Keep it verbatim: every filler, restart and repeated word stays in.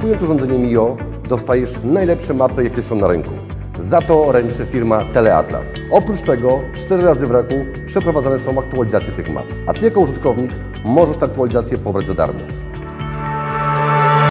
Kupując urządzenie Mio, dostajesz najlepsze mapy, jakie są na rynku. Za to ręczy firma Teleatlas. Oprócz tego cztery razy w roku przeprowadzane są aktualizacje tych map, a Ty jako użytkownik możesz tę aktualizację pobrać za darmo.